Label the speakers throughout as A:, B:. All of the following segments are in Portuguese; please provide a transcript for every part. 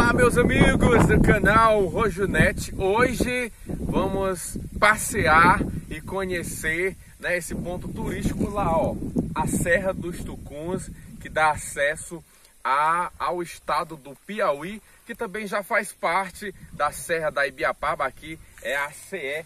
A: Olá, meus amigos do canal Rojonet. Hoje vamos passear e conhecer, né, esse ponto turístico lá, ó, a Serra dos Tucuns, que dá acesso ao estado do Piauí, que também já faz parte da Serra da Ibiapaba. Aqui é a CE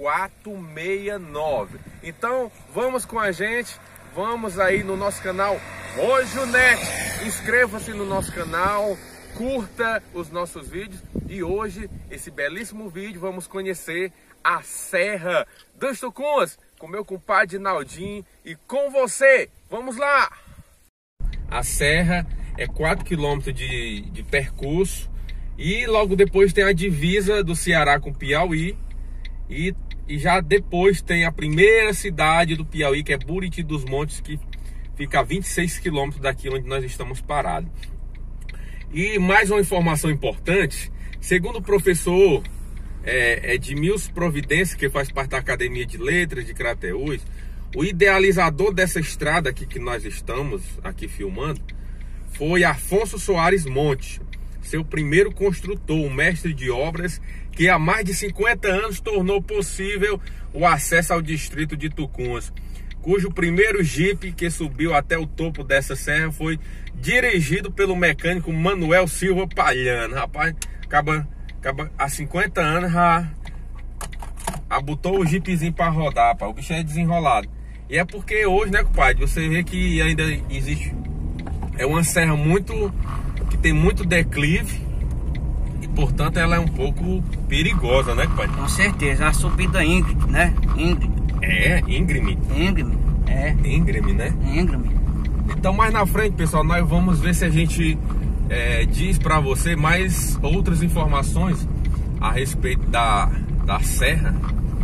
A: 469. Então vamos com a gente, vamos aí no nosso canal Rojonet. Inscreva-se no nosso canal, curta os nossos vídeos, e hoje, esse belíssimo vídeo, vamos conhecer a Serra dos Tucuns com meu compadre Naldinho e com você. Vamos lá! A serra é 4 km de percurso e logo depois tem a divisa do Ceará com o Piauí, e já depois tem a primeira cidade do Piauí, que é Buriti dos Montes, que fica a 26 km daqui onde nós estamos parados. E mais uma informação importante: segundo o professor Edmilson Providência, que faz parte da Academia de Letras de Crateús, o idealizador dessa estrada aqui que nós estamos aqui filmando foi Afonso Soares Monte, seu primeiro construtor, um mestre de obras que há mais de 50 anos tornou possível o acesso ao distrito de Tucuns, cujo primeiro jipe que subiu até o topo dessa serra foi dirigido pelo mecânico Manuel Silva Palhano. Rapaz, acaba há 50 anos já botou o jipezinho para rodar, pá. O bicho é desenrolado. E é porque hoje, né, compadre, você vê que ainda existe, é uma serra que tem muito declive, e portanto ela é um pouco perigosa, né, compadre?
B: Com certeza, a subida íngreme, né?
A: Íngreme. Íngreme, né?
B: Íngreme.
A: Então mais na frente, pessoal, nós vamos ver se a gente diz para você mais outras informações a respeito da serra,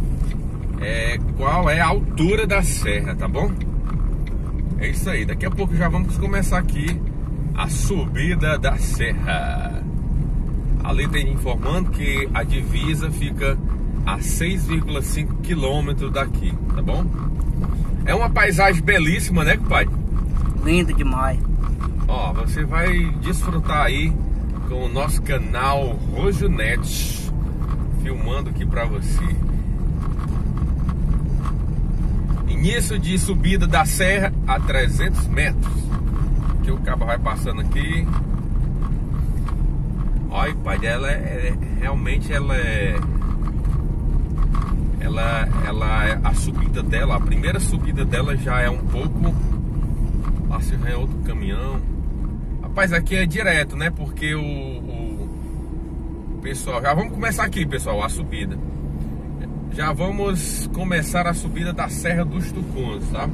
A: qual é a altura da serra, tá bom? É isso aí, daqui a pouco já vamos começar aqui a subida da serra. Ali tem informando que a divisa fica a 6,5 km daqui, tá bom? É uma paisagem belíssima, né, compadre?
B: Lindo demais.
A: Ó, você vai desfrutar aí com o nosso canal Rojonet, filmando aqui pra você. Início de subida da serra a 300 metros. Que o cabo vai passando aqui. Olha, pai, realmente a subida dela, a primeira subida dela já é um pouco. Lá se já é outro caminhão. Rapaz, aqui é direto, né? Porque o pessoal, já vamos começar aqui, pessoal, a subida. Já vamos começar a subida da Serra dos Tucuns, tá?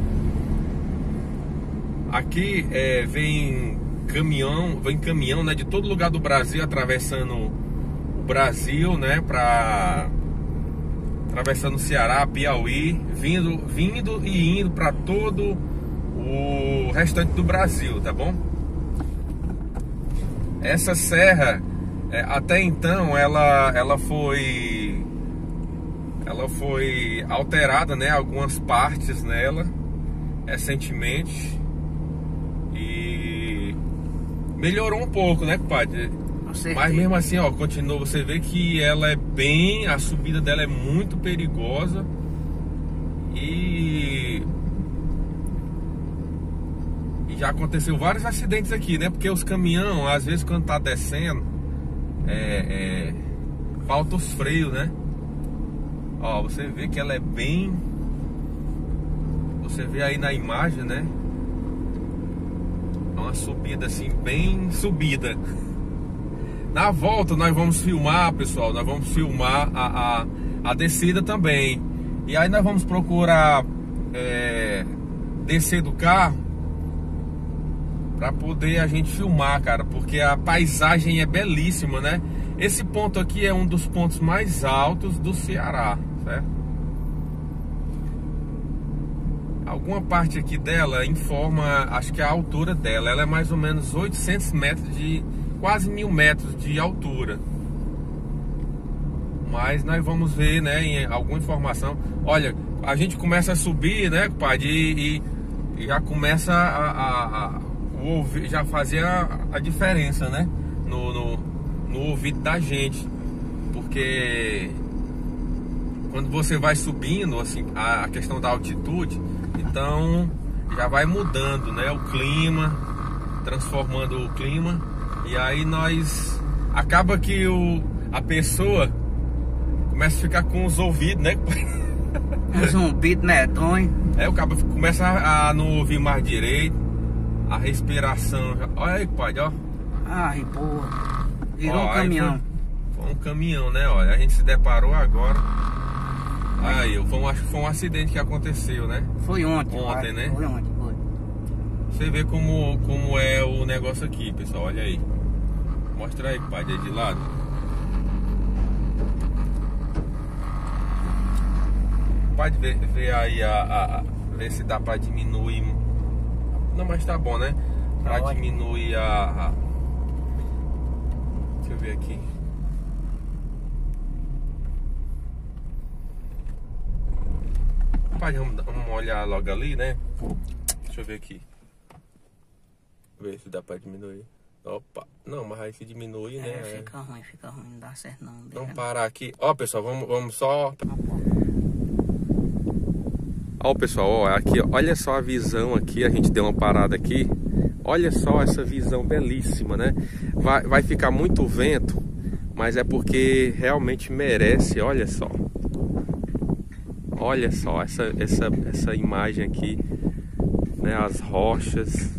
A: Aqui vem caminhão, né, de todo lugar do Brasil, atravessando o Brasil, né, atravessando o Ceará, Piauí, vindo e indo para todo o restante do Brasil, tá bom? Essa serra, até então, ela foi alterada, né, algumas partes nela recentemente, e melhorou um pouco, né, compadre? Mas mesmo assim, ó, continua, você vê que a subida dela é muito perigosa, e já aconteceu vários acidentes aqui, né? Porque os caminhões, às vezes, quando tá descendo, falta os freios, né? Ó, você vê que ela é bem... Você vê aí na imagem, né? É uma subida assim, bem subida. Na volta nós vamos filmar, pessoal, nós vamos filmar a descida também. E aí nós vamos procurar descer do carro para poder a gente filmar, cara, porque a paisagem é belíssima, né? Esse ponto aqui é um dos pontos mais altos do Ceará, certo? Alguma parte aqui dela informa, acho que a altura dela, ela é mais ou menos 800 metros quase 1000 metros de altura. Mas nós vamos ver, né, em alguma informação. Olha, a gente começa a subir, né, compadre, e já começa a ouvir, já fazer a diferença, né, no ouvido da gente, porque quando você vai subindo, assim, a questão da altitude, então já vai mudando, né, o clima, transformando o clima, e aí acaba que a pessoa começa a ficar com os ouvidos, né?
B: Um zumbido medonho.
A: O cabo começa a não ouvir mais direito, a respiração. Olha aí, pai, ó.
B: Ai, boa. Virou um caminhão.
A: Foi um caminhão, né? Olha, a gente se deparou agora. Aí, acho que foi um acidente que aconteceu, né?
B: Foi ontem.
A: Ontem, né?
B: Foi ontem, foi.
A: Você vê como é o negócio aqui, pessoal. Olha aí. Mostra aí, pai, de lado. Pode ver aí, ver se dá pra diminuir. Não, mas tá bom, né? Pra diminuir Deixa eu ver aqui. Pai, vamos olhar logo ali, né? Deixa eu ver aqui. Ver se dá pra diminuir. Opa, não, mas aí se diminui, né?
B: Fica ruim, não dá certo não.
A: Vamos parar aqui. Ó, pessoal, vamos só... Ó, pessoal, ó, aqui, olha só a visão aqui, a gente deu uma parada aqui. Olha só essa visão belíssima, né? Vai ficar muito vento, mas é porque realmente merece, olha só. Olha só essa imagem aqui, né? As rochas.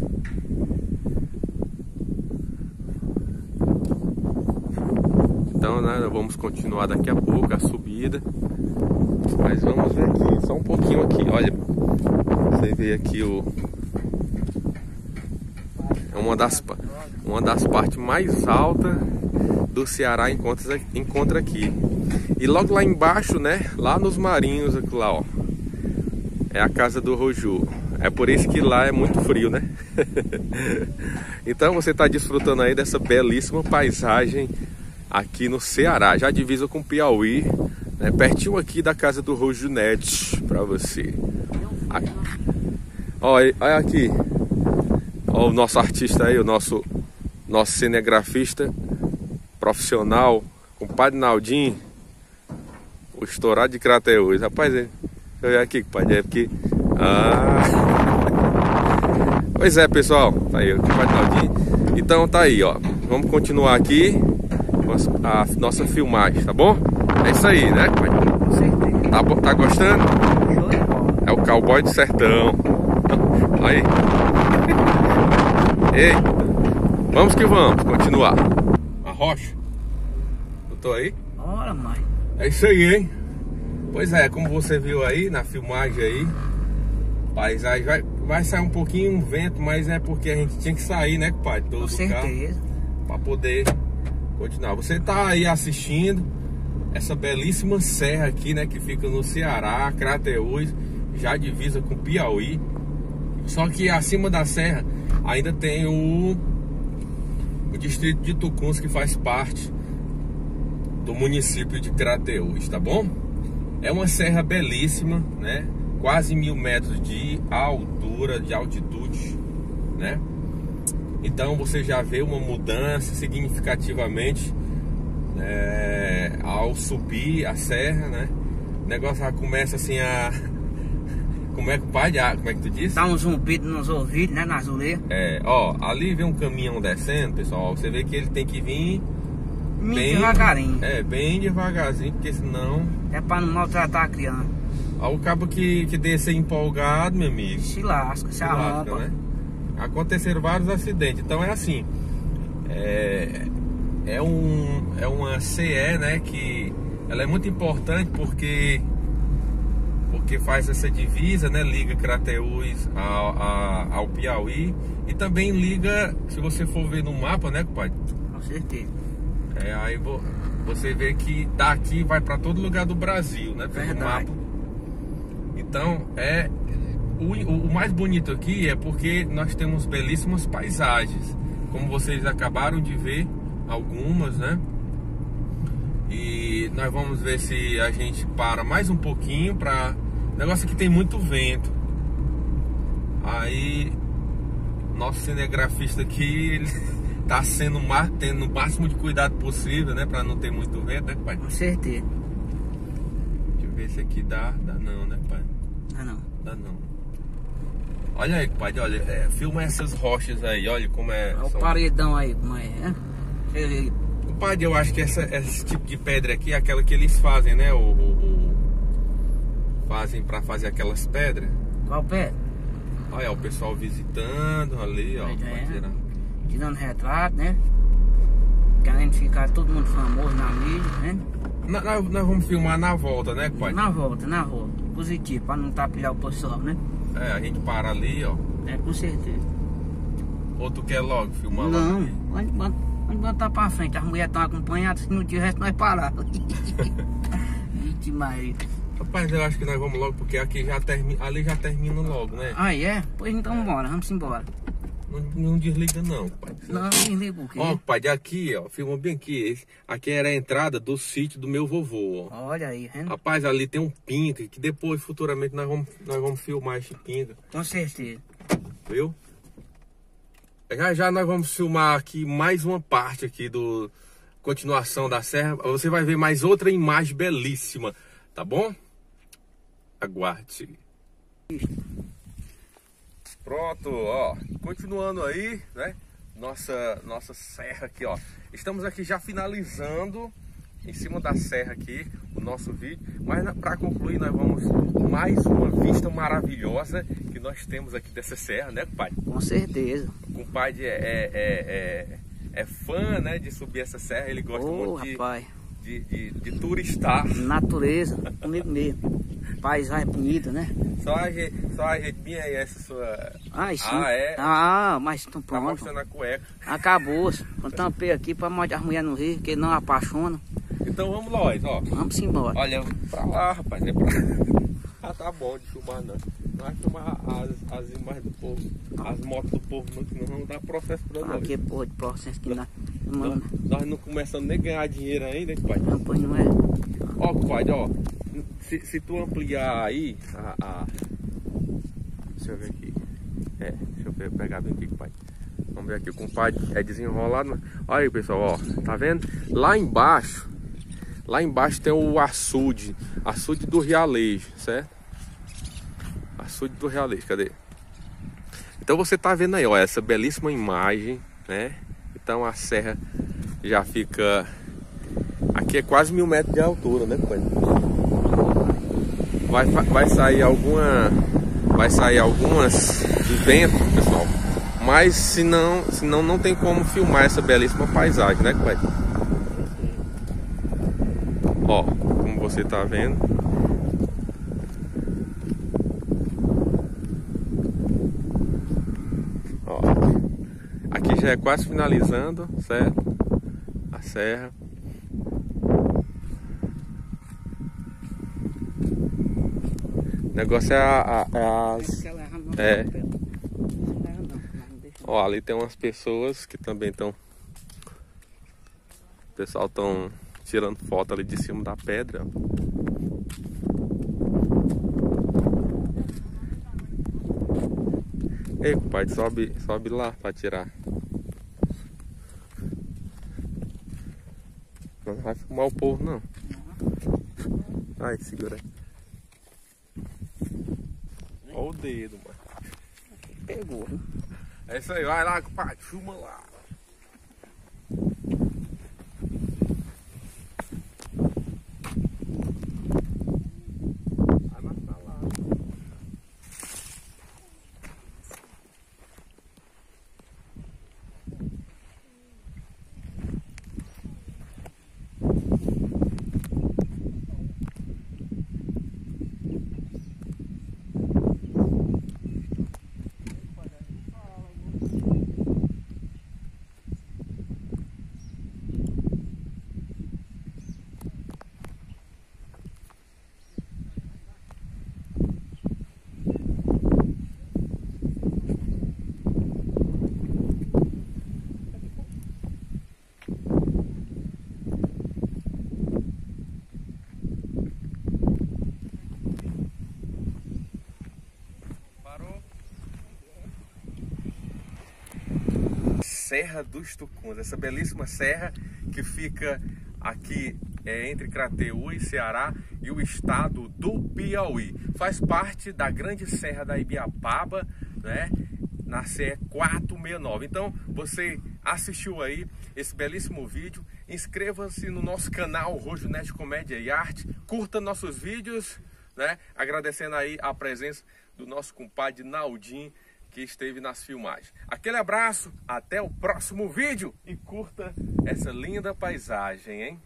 A: Então, né, vamos continuar daqui a pouco a subida. Mas vamos ver aqui, só um pouquinho aqui, olha. Você vê aqui uma das partes mais altas do Ceará encontra aqui. E logo lá embaixo, né, lá nos Marinhos, aqui lá, ó, é a casa do Roju. É por isso que lá é muito frio, né? Então você está desfrutando aí dessa belíssima paisagem aqui no Ceará, já divisa com Piauí, né? Pertinho aqui da casa do Roju Net, pra você. Olha aqui, ó, o nosso artista aí, o nosso cinegrafista profissional, compadre Naldinho, o estourado de Crateús. Rapaz, deixa eu ver aqui, compadre, é porque... Pois é, pessoal, tá aí o compadre Naldinho. Então tá aí, ó, vamos continuar aqui a nossa filmagem, tá bom? É isso aí, né, compadre?
B: Com certeza.
A: Tá gostando?
B: Show de bola.
A: É o cowboy do sertão. Aí. Eita. Vamos que vamos, continuar. A rocha. Eu tô aí?
B: Bora, mãe.
A: É isso aí, hein? Pois é, como você viu aí na filmagem aí, paisagem vai sair um pouquinho um vento, mas é porque a gente tinha que sair, né, compadre?
B: Com certeza.
A: Pra poder continuar. Você tá aí assistindo essa belíssima serra aqui, né, que fica no Ceará, Crateús, já divisa com Piauí. Só que acima da serra ainda tem o distrito de Tucuns, que faz parte do município de Crateús, tá bom? É uma serra belíssima, né? Quase 1000 metros de altura, de altitude, né? Então você já vê uma mudança significativamente ao subir a serra, né? O negócio já começa assim a... Como é que tu disse?
B: Dá um zumbido nos ouvidos, né, nas orelhas.
A: Ó, ali vem um caminhão descendo, pessoal. Você vê que ele tem que vir bem
B: devagarinho.
A: Bem devagarzinho, porque senão...
B: É pra não maltratar a criança.
A: Ao cabo que descer empolgado, meu amigo,
B: se lasca, se arromba,
A: né? Aconteceram vários acidentes. Então é assim, é uma CE, né, que ela é muito importante porque faz essa divisa, né, liga Crateús ao Piauí, e também liga, se você for ver no mapa, né, compadre?
B: Com certeza.
A: Aí você vê que daqui vai para todo lugar do Brasil, né, pelo mapa. Então o mais bonito aqui é porque nós temos belíssimas paisagens, como vocês acabaram de ver algumas, né? E nós vamos ver se a gente para mais um pouquinho para... O negócio aqui tem muito vento. Aí nosso cinegrafista aqui, tá tendo o máximo de cuidado possível, né? Pra não ter muito vento, né, pai?
B: Com certeza.
A: Deixa eu ver se aqui dá não, né, pai?
B: Ah, não.
A: Dá não. Olha aí, pai, olha, filma essas rochas aí, olha como é.
B: Olha o paredão aí, como é, né?
A: Compadre, eu acho que esse tipo de pedra aqui é aquela que eles fazem, né? Fazem pra fazer aquelas pedras.
B: Qual pé?
A: Olha, o pessoal visitando ali, ó.
B: Tirando retrato, né? Querendo ficar todo mundo famoso na mídia, né?
A: Nós vamos filmar na volta, né, pai?
B: Na volta. Positivo, pra não atrapalhar o pessoal, né?
A: A gente para ali, ó.
B: Com certeza.
A: Ou tu quer logo filmar logo?
B: Não, pode botar pra frente. As mulheres estão acompanhadas, se não tivesse, nós parávamos. Vixe, Maria.
A: Rapaz, eu acho que nós vamos logo, porque aqui ali já termina logo, né?
B: Ah, é? Pois então bora, vamos embora.
A: Não desliga não, pai.
B: Não desliga o quê?
A: Ó, pai, aqui, ó, filma bem aqui. Aqui era a entrada do sítio do meu vovô, ó.
B: Olha aí, hein?
A: Rapaz, ali tem um pinga, que depois, futuramente, nós vamos filmar esse pinga.
B: Com certeza.
A: Viu? Já nós vamos filmar aqui mais uma parte aqui do continuação da serra. Você vai ver mais outra imagem belíssima, tá bom? Aguarde. Pronto, ó, continuando aí, né? Nossa serra aqui, ó. Estamos aqui já finalizando em cima da serra aqui o nosso vídeo, mas para concluir nós vamos mais uma vista maravilhosa que nós temos aqui dessa serra, né, pai?
B: Com certeza.
A: O compadre é fã, né, de subir essa serra, ele gosta muito de turistar.
B: Natureza, comigo mesmo. Paisagem bonita, né?
A: Só a gente minha e essa sua...
B: Ah, sim.
A: Ah, é?
B: Ah, mas então
A: Tá
B: pronto.
A: mostrando a cueca.
B: Acabou. Eu tampei aqui pra mostrar as mulheres no rio, que não apaixonam.
A: Então vamos nós, ó.
B: Vamos embora.
A: Olha, pra lá, rapaz, é pra... Ah, tá bom de filmar, não. Não vai filmar as imagens do povo, as motos do povo, não, que não dá processo pra nós.
B: Que porra de processo que nós
A: não começamos nem a ganhar dinheiro ainda, pai.
B: Não, pois não é.
A: Ó, pai, ó. Se tu ampliar aí, deixa eu ver aqui. Deixa eu pegar bem aqui, pai. Vamos ver aqui, o compadre é desenrolado. Olha aí, pessoal, ó. Tá vendo? Lá embaixo tem o açude do Realejo, certo? Açude do Realejo, cadê? Então você tá vendo aí, ó, essa belíssima imagem, né? Então a serra já fica... Aqui é quase 1000 metros de altura, né, pai? Vai sair algumas de vento, pessoal. Mas senão não tem como filmar essa belíssima paisagem, né, pai? Ó, como você tá vendo. Ó, aqui já é quase finalizando, certo? A serra. O negócio Ó, ali tem umas pessoas que também estão... O pessoal estão tirando foto ali de cima da pedra, ó. Ei, compadre, sobe lá pra tirar. Não vai filmar o povo, não. Ai, segura aí. Olha o dedo, mano.
B: Pegou, hein?
A: É isso aí, vai lá, compadre, filma lá. Serra dos Tucuns, essa belíssima serra que fica aqui entre Crateús, Ceará, e o estado do Piauí. Faz parte da grande serra da Ibiapaba, né? Na CE 469. Então, você assistiu aí esse belíssimo vídeo. Inscreva-se no nosso canal RojoNet Comédia e Arte. Curta nossos vídeos, né? Agradecendo aí a presença do nosso compadre Naldinho, que esteve nas filmagens. Aquele abraço, até o próximo vídeo e curta essa linda paisagem, hein?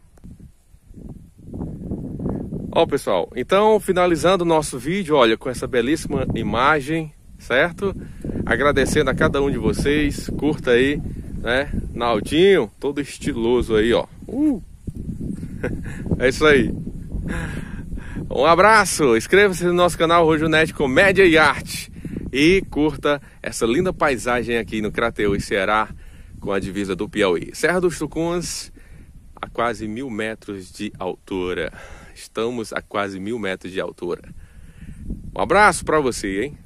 A: Ó, pessoal, então finalizando o nosso vídeo, olha, com essa belíssima imagem, certo? Agradecendo a cada um de vocês, curta aí, né? Naldinho, todo estiloso aí, ó. É isso aí. Um abraço, inscreva-se no nosso canal RojoNet Comédia e Arte e curta essa linda paisagem aqui no Crateús, Ceará, com a divisa do Piauí. Serra dos Tucuns, a quase 1000 metros de altura. Estamos a quase 1000 metros de altura. Um abraço para você, hein?